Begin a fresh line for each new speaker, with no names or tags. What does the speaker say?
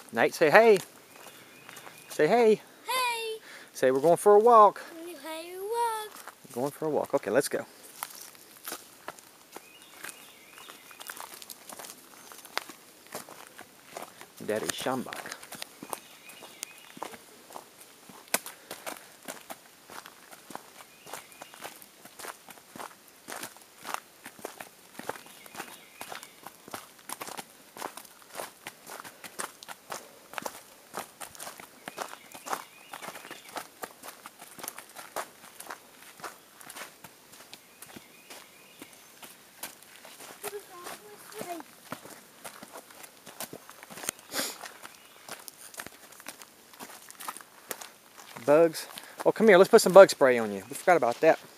Nate, say hey. Say hey.
Hey.
Say we're going for a walk.
Hey, walk.
Going for a walk. Okay, let's go. Daddy Schambach. Bugs. Oh, come here. Let's put some bug spray on you. We forgot about that.